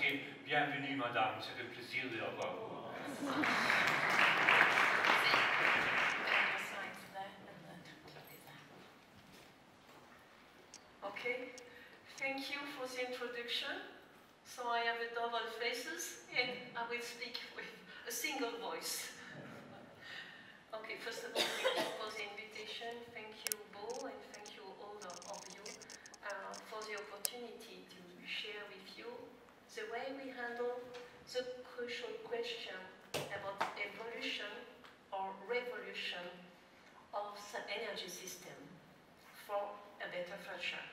Pasquier. Bienvenue, madame, c'est un plaisir de vous voir. Okay, thank you for the introduction. So I have a double faces and I will speak with a single voice. Okay, first of all, thank you for the invitation. Thank you, Bo, and thank you all of you for the opportunity to share with you the way we handle the crucial question about evolution or revolution of the energy system for a better future.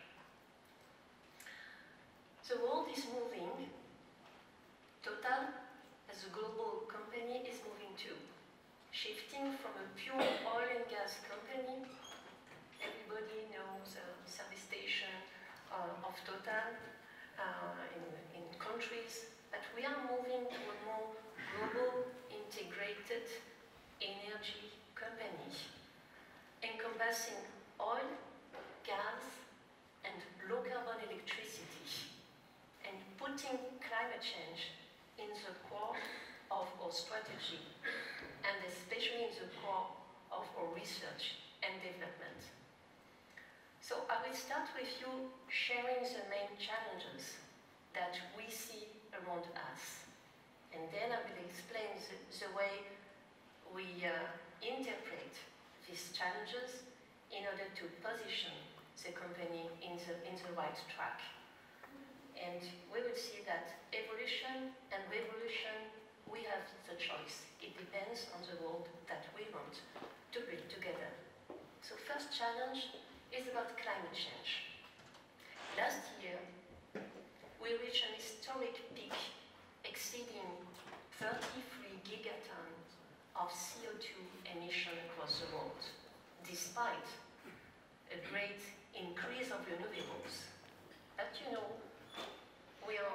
The world is moving. Total, as a global company, is moving too. Shifting from a pure oil and gas company, everybody knows the service station of Total in countries, but we are moving to a more global, integrated energy company, encompassing oil, gas, and low-carbon electricity, and putting climate change in the core of our strategy, and especially in the core of our research and development. So I will start with you sharing the main challenges that we see around us, and then I will explain the way we interpret these challenges in order to position the company in the right track. And we will see that evolution and revolution, we have the choice. It depends on the world that we want to build together. So first challenge is about climate change. Last year, we reached an historic peak exceeding 33 gigatons of CO2 emission across the world, despite a great increase of renewables. But you know, we are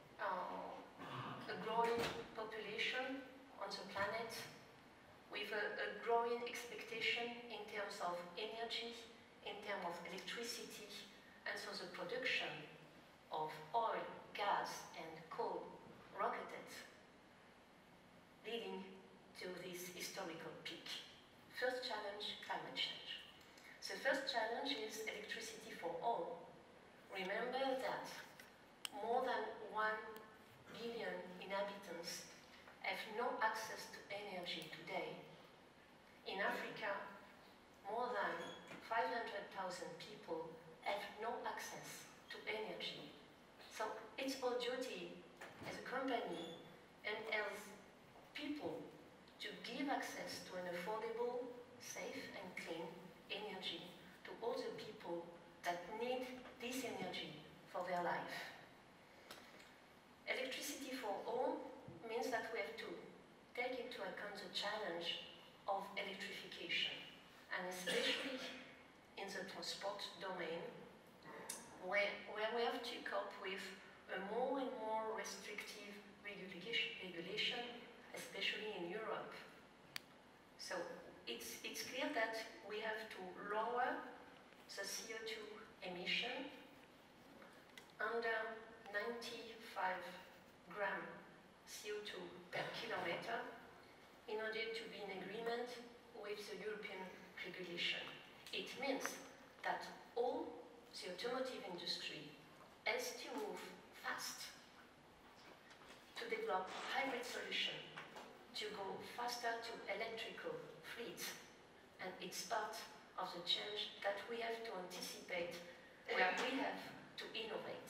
a growing population on the planet with a growing expectation in terms of energy, in terms of electricity, and so the production of oil, gas, and coal rocketed, leading to this historical peak. First challenge, climate change. The first challenge is electricity for all. Remember that more than 1 billion inhabitants have no access to energy today. In Africa, more than 500,000 people have no access to energy. So it's our duty as a company and as people to give access to an affordable, safe and clean energy to all the people that need this energy for their life. Electricity for all means that we have to take into account the challenge of electrification, and especially in the transport domain, where we have to cope with a more and more restrictive regulation, especially in Europe. So it's clear that we have to lower the CO2 emission under 95 gram CO2 per kilometer in order to be in agreement with the European regulation. It means that all the automotive industry has to move fast to develop hybrid solution, to go faster to electrical fleets, and it's part of the change that we have to anticipate, where we have to innovate.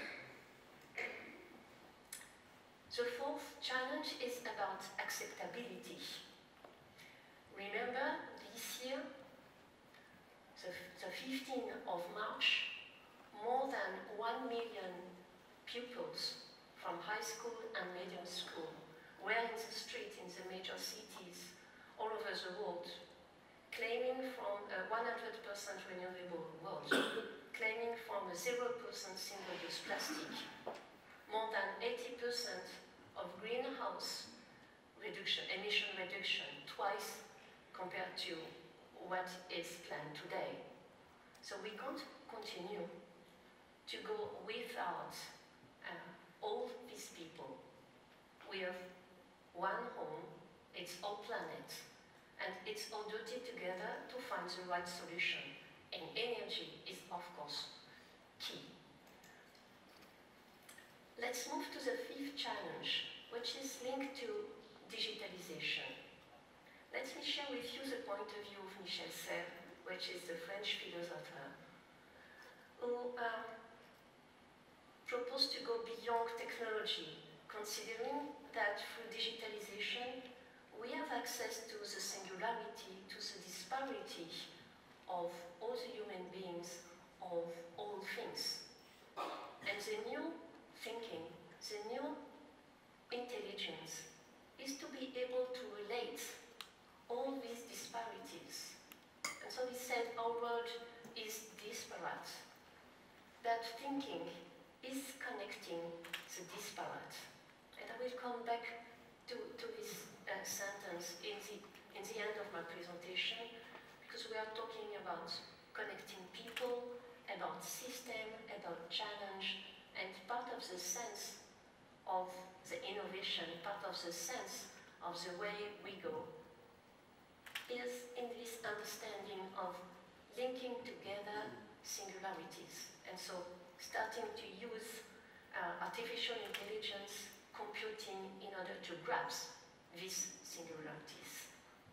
The fourth challenge is about acceptability. Remember, this year, the 15th of March, more than 1 million pupils from high school and middle school were in the street in the major cities all over the world, claiming from a 100% renewable world, claiming from a 0% single-use plastic, more than 80% of greenhouse emission reduction, twice compared to what is planned today. So we can't continue to go without all these people one home, it's our planet, and it's all duty together to find the right solution. And energy is, of course, key. Let's move to the fifth challenge, which is linked to digitalization. Let me share with you the point of view of Michel Serres, which is the French philosopher, who proposed to go beyond technology, considering that through digitalization, we have access to the singularity, to the disparity of all the human beings, of all things. And the new thinking, the new intelligence is to be able to relate all these disparities. And so he said our world is disparate, that thinking is connecting the disparate. And I will come back to this sentence in the end of my presentation, because we are talking about connecting people, about system, about challenge, and part of the sense of the innovation, part of the sense of the way we go, is in this understanding of linking together singularities. And so starting to use artificial intelligence, computing in order to grasp these singularities.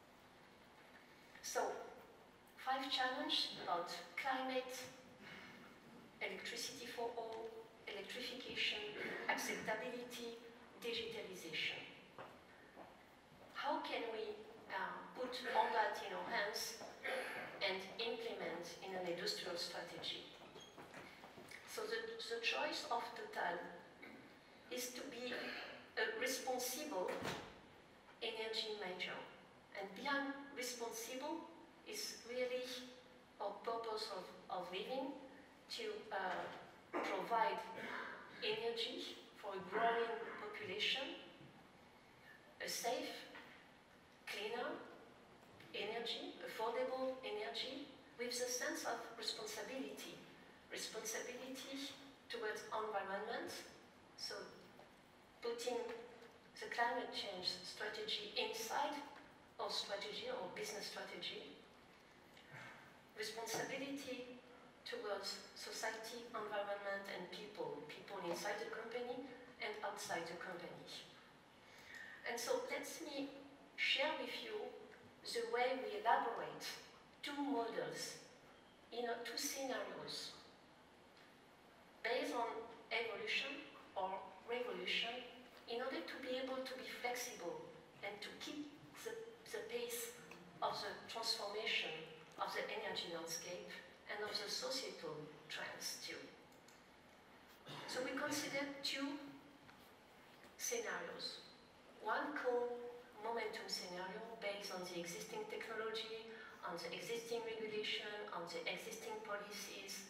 So, 5 challenges about climate, electricity for all, electrification, acceptability, digitalization. How can we put all that in our hands and implement in an industrial strategy? So the choice of Total is to be a responsible energy major. And behind responsible is really our purpose of living, to provide energy for a growing population, a safe, cleaner energy, affordable energy, with a sense of responsibility. Responsibility towards environment, so putting the climate change strategy inside our strategy, our business strategy. Responsibility towards society, environment, and people inside the company and outside the company. And so let me share with you the way we elaborate 2 models, 2 scenarios based on evolution or revolution, in order to be able to be flexible and to keep the pace of the transformation of the energy landscape and of the societal trends too. So we consider 2 scenarios. One called momentum scenario, based on the existing technology, on the existing regulation, on the existing policies.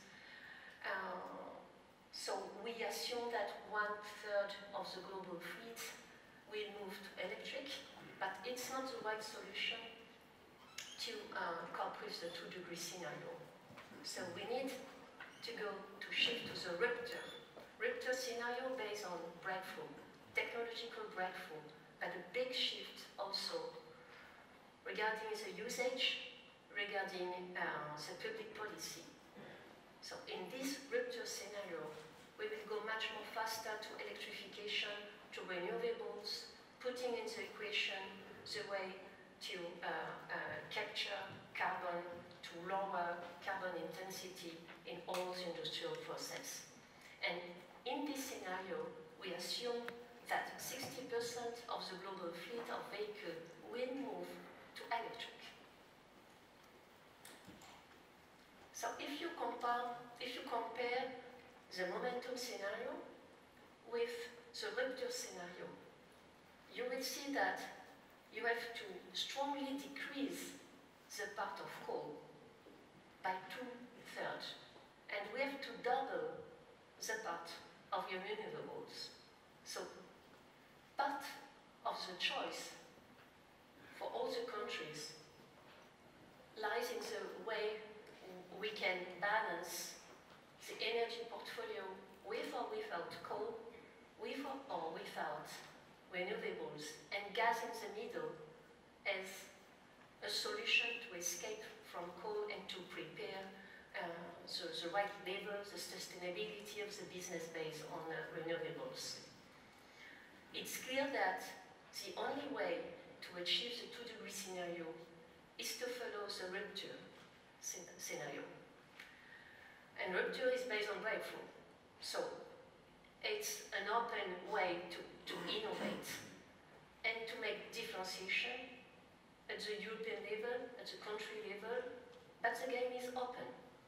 So we assume that 1/3 of the global fleet will move to electric, but it's not the right solution to cope with the 2-degree scenario. So we need to go to shift to the rupture scenario based on breakthrough, technological breakthrough, but a big shift also regarding the usage, regarding the public policy. So in this rupture scenario, we will go much more faster to electrification, to renewables, putting in the equation the way to capture carbon, to lower carbon intensity in all the industrial process. And in this scenario, we assume that 60% of the global fleet of vehicles will move to electric. So if you compare the momentum scenario with the rupture scenario, you will see that you have to strongly decrease the part of coal by 2/3, and we have to double the part of your renewables. So part of the choice for all the countries lies in the way we can balance the energy portfolio with or without coal, with or without renewables, and gas in the middle as a solution to escape from coal and to prepare the right level, the sustainability of the business based on renewables. It's clear that the only way to achieve the 2-degree scenario is to follow the rupture scenario. And rupture is based on breakthrough. So it's an open way to innovate and to make differentiation at the European level, at the country level, but the game is open.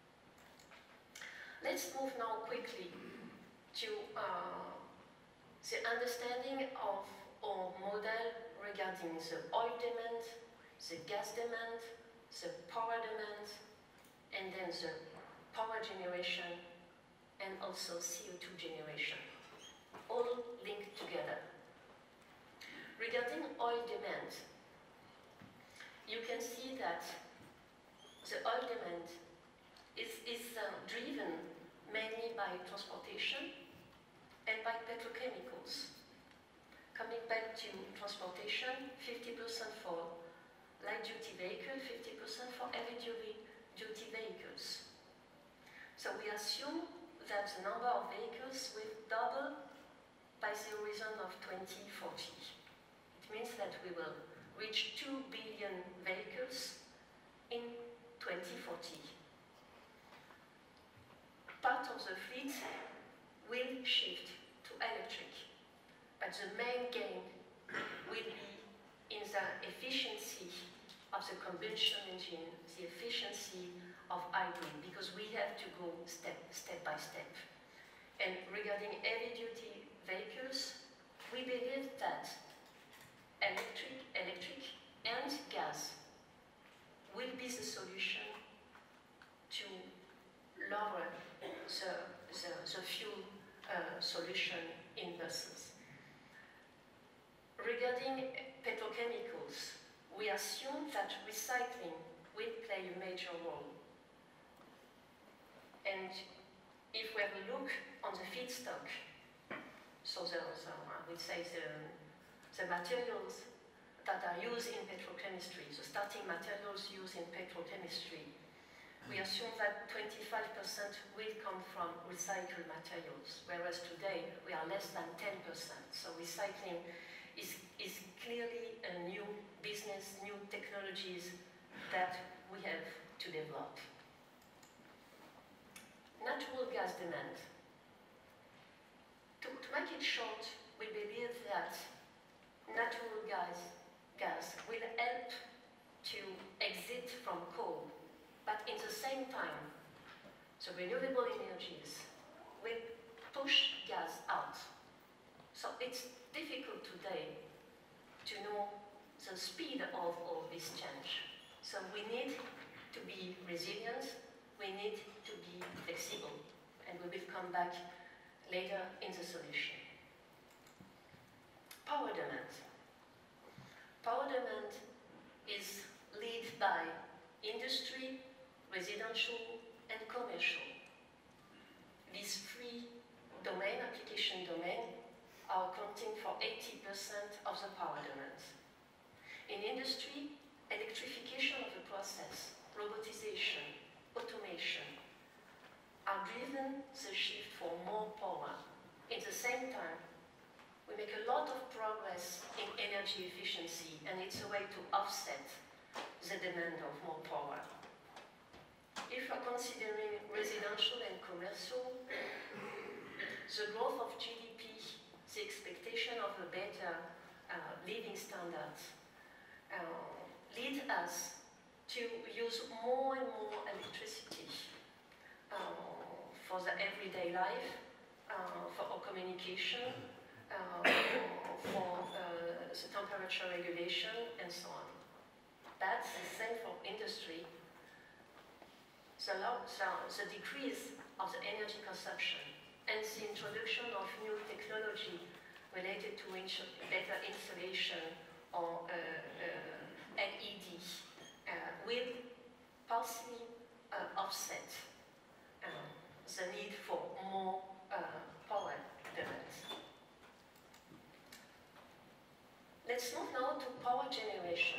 Let's move now quickly to the understanding of our model regarding the oil demand, the gas demand, the power demand, and then the power generation, and also CO2 generation, all linked together. Regarding oil demand, you can see that the oil demand is driven mainly by transportation and by petrochemicals. Coming back to transportation, 50% for light-duty vehicles, 50% for heavy-duty vehicles. So we assume that the number of vehicles will double by the horizon of 2040. It means that we will reach 2 billion vehicles in 2040. Part of the fleet will shift to electric, but the main gain will be in the efficiency of the combustion engine, the efficiency of hybrid, because we have to go step by step. And regarding heavy-duty vehicles, we believe that electric and gas will be the solution to lower the fuel solution in buses. Regarding petrochemicals, we assume that recycling will play a major role. And if we have a look on the feedstock, so I would say the materials that are used in petrochemistry, the starting materials used in petrochemistry, we assume that 25% will come from recycled materials, whereas today we are less than 10%. So recycling is clearly a new business, new technologies that we have to develop. Natural gas demand. To make it short, we believe that natural gas will help to exit from coal, but in the same time, the renewable energies will push gas out. So it's difficult today to know the speed of all this change. So we need to be resilient, we need to be flexible, and we will come back later in the solution. Power demand. Power demand is led by industry, residential, and commercial. These three application domains are accounting for 80% of the power demand. In industry, electrification of the process, robotization, automation are driven the shift for more power. At the same time, we make a lot of progress in energy efficiency, and it's a way to offset the demand of more power. If we're considering residential and commercial, the growth of GDP, the expectation of a better living standards, lead us to use more and more electricity for the everyday life, for our communication, for the temperature regulation, and so on. That's the same for industry. The decrease of the energy consumption and the introduction of new technology related to better insulation or LED will partially offset the need for more power demand. Let's move now to power generation.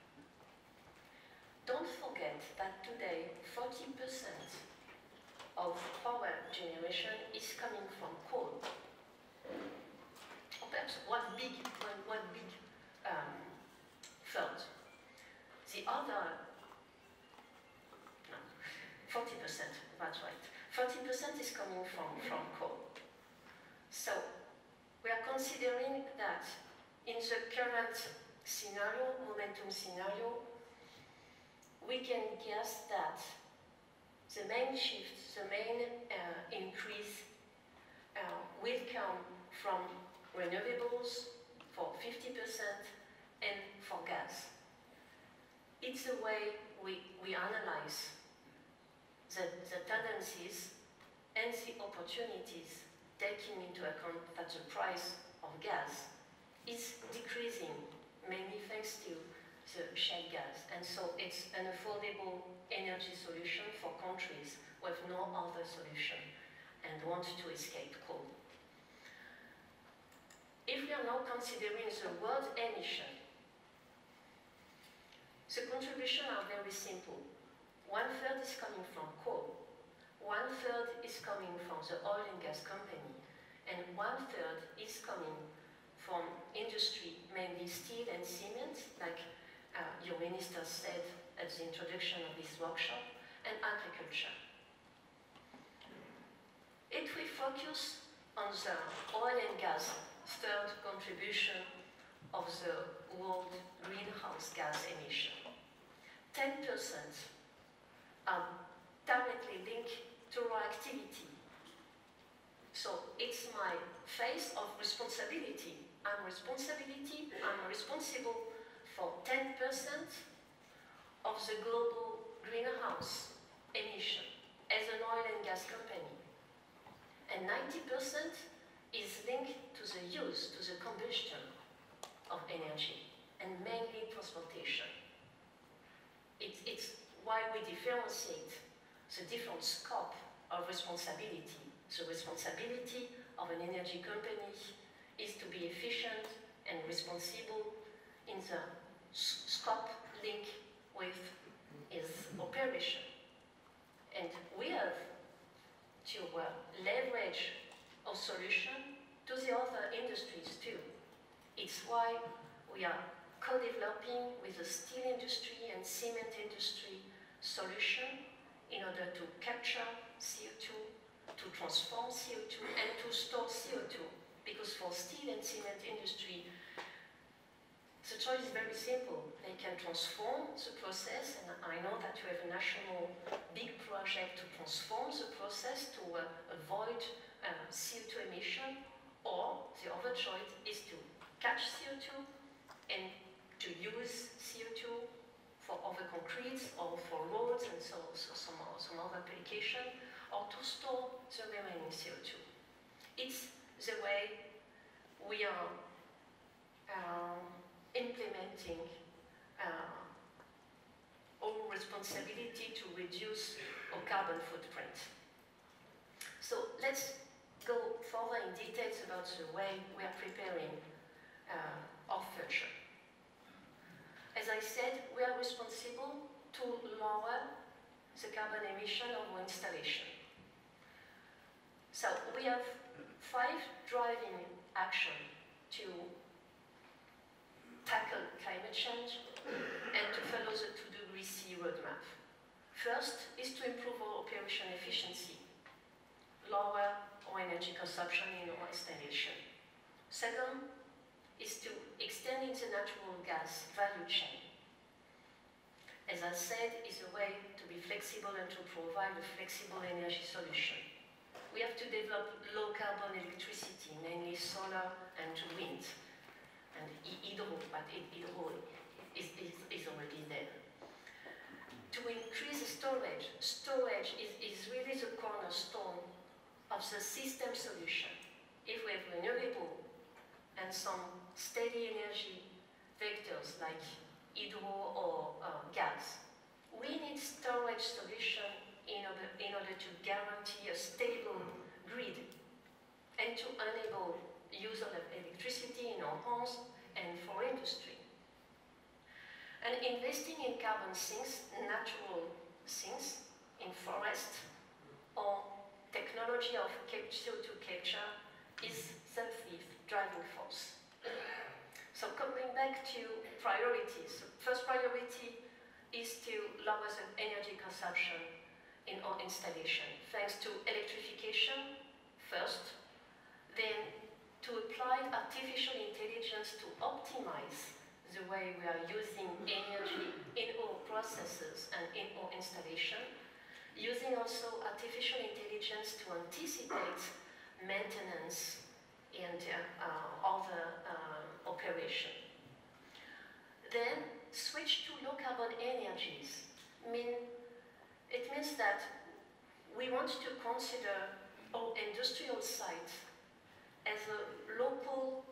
Don't forget that today 40% of power generation is coming from coal. Or perhaps one big third. The other, no, 40%, that's right. 40% is coming from coal. So we are considering that in the current scenario, momentum scenario, we can guess that the main shift, the main increase will come from renewables for 50% and for gas. It's the way we analyze the tendencies and the opportunities, taking into account that the price of gas is decreasing, mainly thanks to the shale gas. And so it's an affordable energy solution for countries with no other solution and want to escape coal. If we are now considering the world emission, the contributions are very simple. 1/3 is coming from coal, 1/3 is coming from the oil and gas company, and 1/3 is coming from industry, mainly steel and cement, like your minister said at the introduction of this workshop, and agriculture. If we focus on the oil and gas third contribution of the world greenhouse gas emission, 10% are directly linked to our activity. So it's my phase of responsibility. I'm responsible for 10% of the global greenhouse emission as an oil and gas company. And 90% is linked to the use, to the combustion of energy, and mainly transportation. It's why we differentiate the different scope of responsibility. The responsibility of an energy company is to be efficient and responsible in the scope link with its operation. And we have to leverage our solution to the other industries too. It's why we are co-developing with the steel industry and cement industry solution in order to capture CO2, to transform CO2, and to store CO2. Because for steel and cement industry, the choice is very simple. They can transform the process, and I know that you have a national big project to transform the process to avoid CO2 emission, or the other choice is to catch CO2 and to use CO2 for other concretes or for roads and so some other application, or to store the remaining CO2. It's the way we are implementing our responsibility to reduce our carbon footprint. So let's go further in details about the way we are preparing our future. As I said, we are responsible to lower the carbon emission of our installation. So we have 5 driving actions to tackle climate change and to follow the 2°C roadmap. First is to improve our operation efficiency, lower our energy consumption in our installation. Second is to extend the natural gas value chain. As I said, is a way to be flexible and to provide a flexible energy solution. We have to develop low carbon electricity, namely solar and wind, and hydro, but hydro is already there. To increase storage, storage is really the cornerstone of the system solution. If we have renewable and some steady energy vectors like hydro or gas, we need storage solution in order to guarantee a stable grid and to enable use of electricity in our homes and for industry. And investing in carbon sinks, natural sinks, in forest, or technology of CO2 capture is the fifth driving force. So coming back to priorities, first priority is to lower the energy consumption in our installation, thanks to electrification first, then to apply artificial intelligence to optimize the way we are using energy in our processes and in our installation, using also artificial intelligence to anticipate maintenance and other operation. Then switch to low carbon energies. It means that we want to consider our industrial site as a local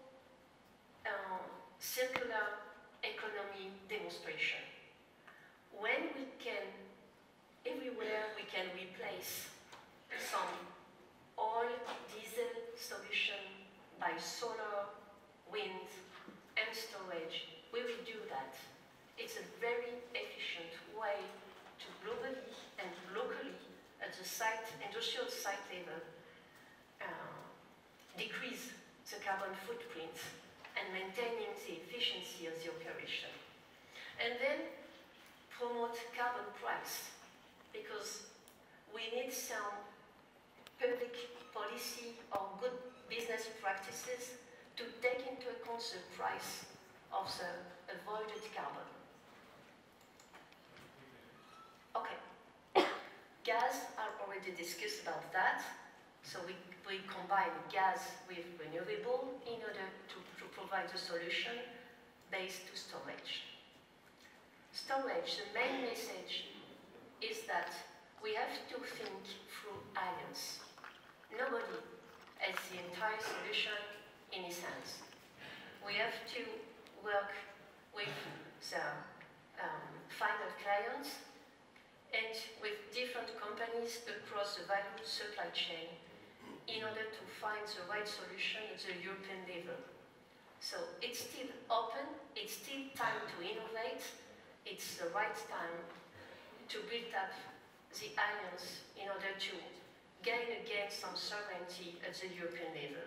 circular economy demonstration. When we can, everywhere we can replace some oil, diesel solution by solar, wind, and storage, we will do that. It's a very efficient way to globally and locally at the site, industrial site level, decrease the carbon footprint and maintaining the efficiency of the operation. And then promote carbon price, because we need some public policy or good business practices to take into account the price of the avoided carbon. Okay, gas, I already discussed about that. So we combine gas with renewable in order to provide a solution based to storage. Storage, the main message is that we have to think through alliance. Nobody has the entire solution in his hands. We have to work with the final clients and with different companies across the value supply chain in order to find the right solution at the European level. So it's still open, it's still time to innovate, it's the right time to build up the alliance in order to gain again some sovereignty at the European level.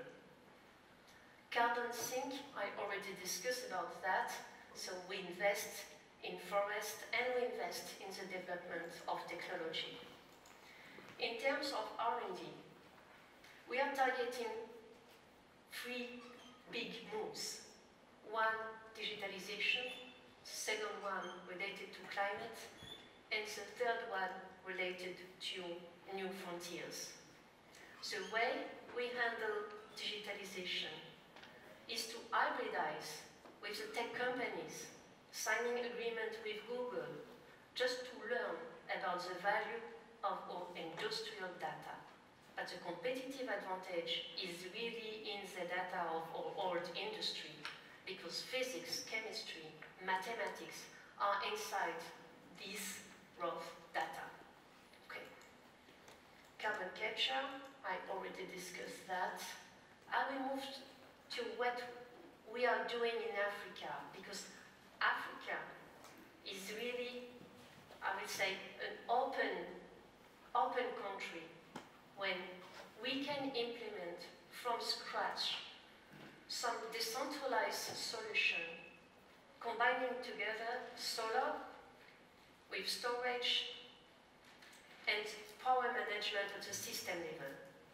Carbon sink, I already discussed about that, so we invest in forest and we invest in the development of technology. In terms of R&D, we are targeting three big moves. One, digitalization, second one related to climate, and the third one related to new frontiers. The way we handle digitalization is to hybridize with the tech companies, signing agreement with Google, just to learn about the value of our industrial data. But the competitive advantage is really in the data of our old industry, because physics, chemistry, mathematics are inside this raw data. Okay. Carbon capture, I already discussed that. I will move to what we are doing in Africa, because Africa is really, I would say, an open country when we can implement from scratch some decentralized solution, combining together solar with storage and power management at the system level.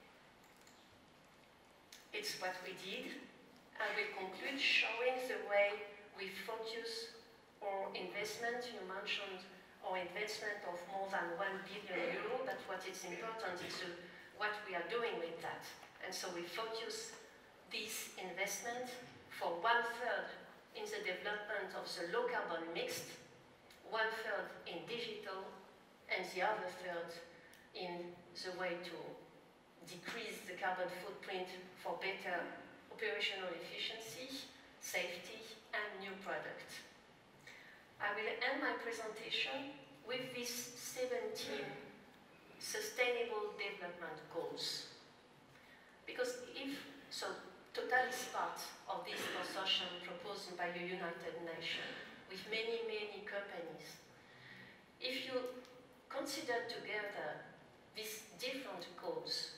It's what we did. I will conclude showing the way we focus our investment. You mentioned our investment of more than 1 billion euro, but what is important is what we are doing with that. And so we focus this investment for 1/3 in the development of the low carbon mixed, 1/3 in digital, and the other third in the way to decrease the carbon footprint for better operational efficiency, safety, and new product. I will end my presentation with these 17 Sustainable Development Goals. Because Total is part of this consortium proposed by by the United Nations with many, many companies. If you consider together these different goals,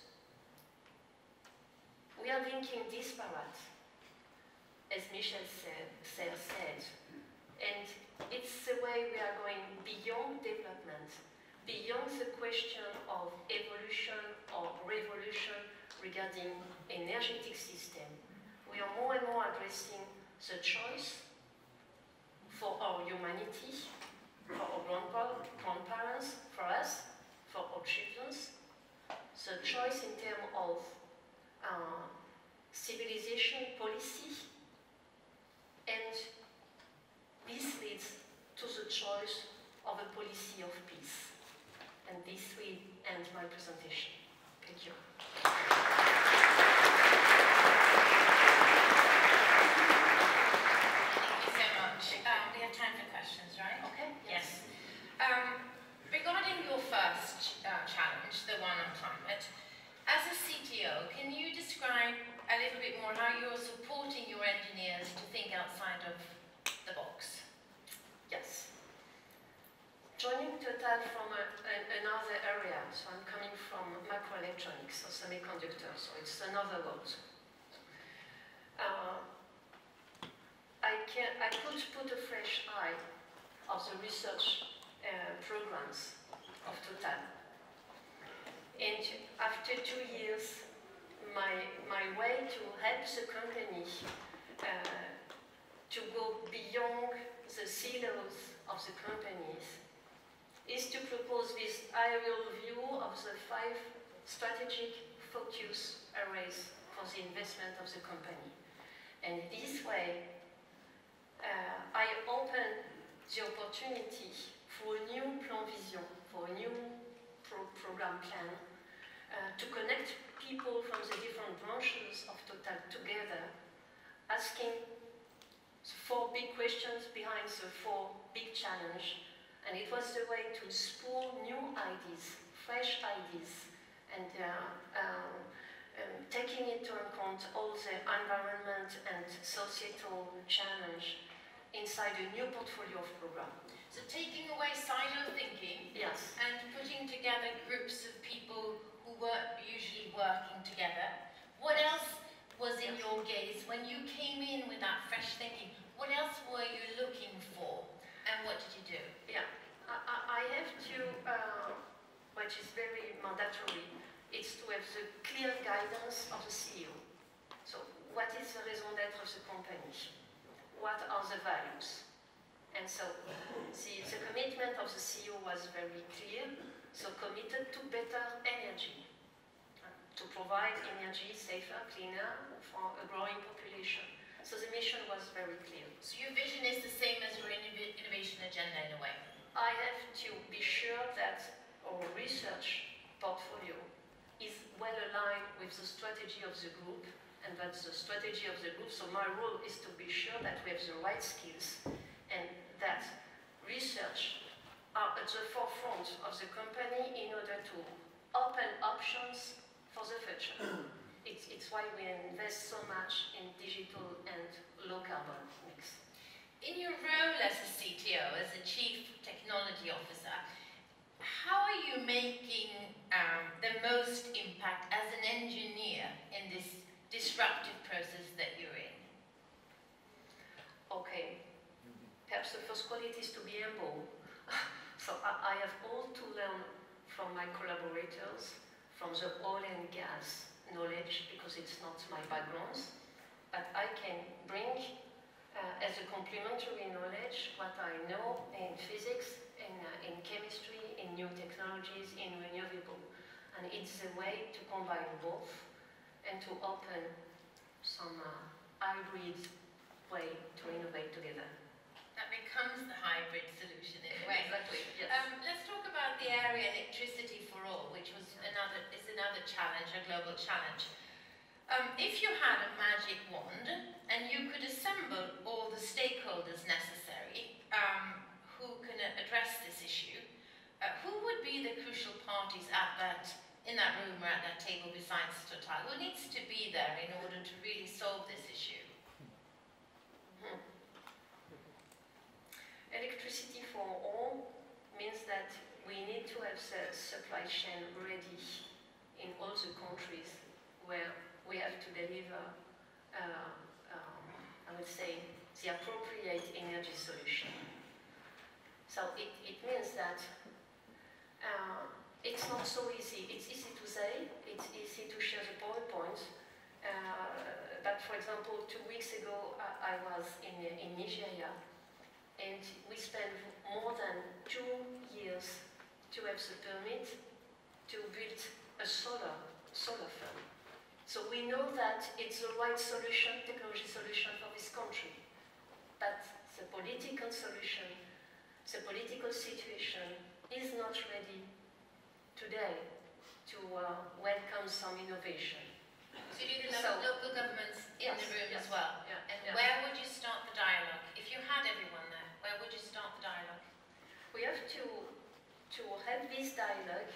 we are linking disparate, as Michel said, and it's the way we are going beyond development, beyond the question of evolution or revolution regarding energetic system. We are more and more addressing the choice for our humanity, for our grandparents, for us, for our children, the choice in terms of civilization policy, and this leads to the choice of a policy of peace. And this will end my presentation. Thank you. We have time for questions, right? Okay. Yes. Regarding your first challenge, the one on climate, as a CTO, can you describe a little bit more how you're supporting your engineers to think outside of the box? Yes. Joining Total from another area, so I'm coming from microelectronics or semiconductors, so it's another world. I could put a fresh eye of the research programs of Total. And after 2 years, my way to help the company to go beyond the silos of the companies is to propose this aerial view of the 5 strategic focus areas for the investment of the company. And this way, I open the opportunity for a new plan vision, for a new program plan, to connect people from the different branches of Total together, asking 4 big questions behind the 4 big challenges. And it was the way to spool new ideas, fresh ideas, and taking into account all the environment and societal challenge inside a new portfolio of program. So taking away silo thinking, yes, and putting together groups of people who weren't usually working together. What else was in your gaze when you came in with that fresh thinking? What else were you looking for, and what did you do? Yeah, I have to, which is very mandatory, it's to have the clear guidance of the CEO. So what is the raison d'être of the company? What are the values? And so the commitment of the CEO was very clear, so committed to better energy, to provide energy safer, cleaner for a growing population. So the mission was very clear. So your vision is the same as your innovation agenda in a way? I have to be sure that our research portfolio is well aligned with the strategy of the group, and that's the strategy of the group. So my role is to be sure that we have the right skills and that research are at the forefront of the company in order to open options for the future. It's why we invest so much in digital and low carbon mix. In your role as a CTO, as a Chief Technology Officer, how are you making the most impact as an engineer in this disruptive process that you're in? Okay, perhaps the first quality is to be humble. So I have all to learn from my collaborators, from the oil and gas knowledge, because it's not my background, but I can bring as a complementary knowledge what I know in physics, in chemistry, in new technologies, in renewable. And it's a way to combine both and to open some hybrid way to innovate together. That becomes the hybrid solution in a way. Exactly, yes. Let's talk about the area electricity for all, which was another challenge, a global challenge. If you had a magic wand and you could assemble all the stakeholders necessary who can address this issue, who would be the crucial parties in that room or at that table besides Total? Who needs to be there in order to really solve this issue? would say, the appropriate energy solution. So it means that it's not so easy. It's easy to say, it's easy to share the PowerPoint. But for example, 2 weeks ago, I was in Nigeria, and we spent more than 2 years to have the permit to build a solar farm. So we know that it's the right solution, technology solution for this country. But the political solution, the political situation is not ready today to welcome some innovation. So you need local governments in the room as well. Yeah, and where would you start the dialogue? If you had everyone there, where would you start the dialogue? We have to have this dialogue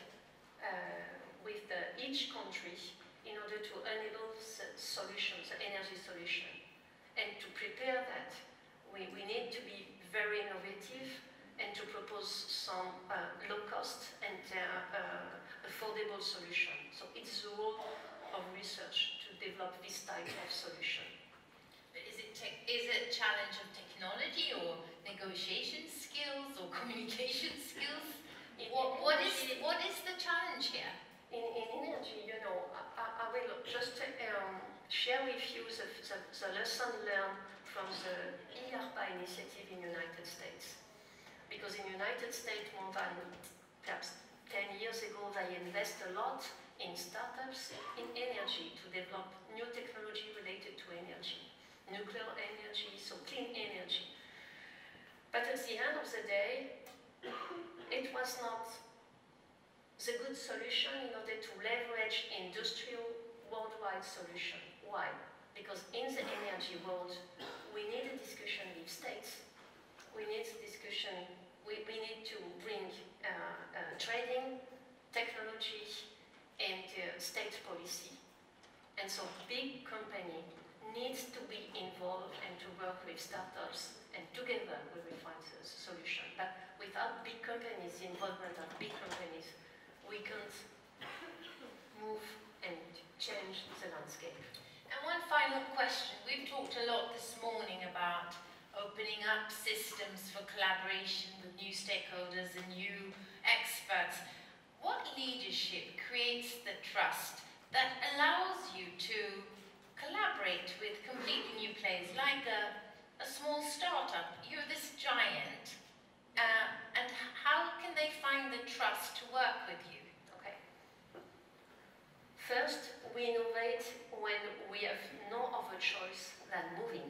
with each country in order to enable the solution, the energy solution. And to prepare that, we need to be very innovative and to propose some low-cost and affordable solution. So it's the role of research to develop this type of solution. But is it a challenge of technology or negotiation skills or communication skills? What is the challenge here? In energy, you know, I will just share with you the lesson learned from the IARPA initiative in the United States. Because in the United States, more than perhaps 10 years ago, they invest a lot in startups in energy to develop new technology related to energy, nuclear energy, so clean energy. But at the end of the day, it was not the good solution in order to leverage industrial worldwide solution. Why? Because in the energy world, we need a discussion with states. We need a discussion, we need to bring trading, technology, and state policy. And so big company needs to be involved and to work with startups, and together we will find the solution. But without big companies, the involvement of big companies, we can't move and change the landscape. And one final question. We've talked a lot this morning about opening up systems for collaboration with new stakeholders and new experts. What leadership creates the trust that allows you to collaborate with completely new players, like a small startup? You're this giant, and how can they find the trust to work with you? Okay. First, we innovate when we have no other choice than moving.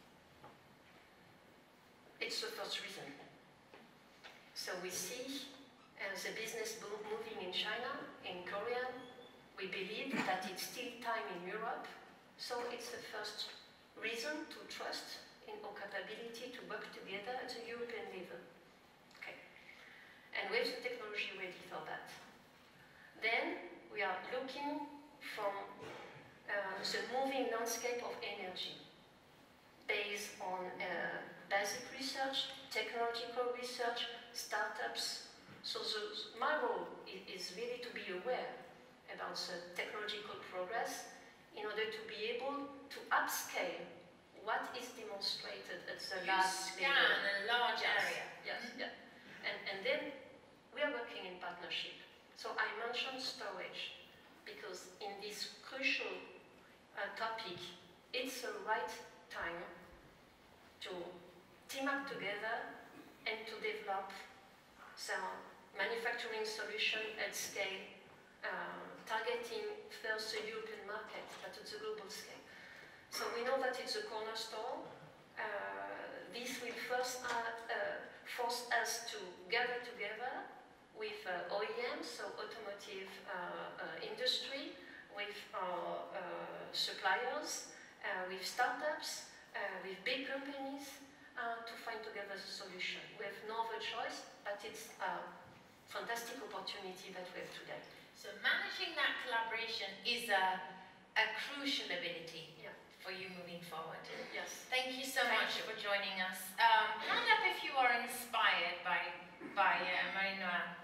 It's the first reason. So we see the business moving in China, in Korea. We believe that it's still time in Europe. So it's the first reason to trust in our capability to work together at the European level. Okay. And we have the technology ready for that. Then we are looking from the moving landscape of energy based on basic research, technological research, startups. So my role is really to be aware about the technological progress in order to be able to upscale what is demonstrated at the last level. You scan a large area. Yes, yeah. And then we are working in partnership. So I mentioned storage because in this crucial topic, it's the right time to team up together and to develop some manufacturing solution at scale, targeting first the European market, but at the global scale. So we know that it's a cornerstone. This will first force us to gather together with OEMs, so automotive industry, with suppliers, with startups, with big companies, to find together the solution. We have no other choice, but it's a fantastic opportunity that we have today. So managing that collaboration is a crucial ability for you moving forward. Yes. Thank you so much for joining us. Hand up if you are inspired by Marie-Noëlle.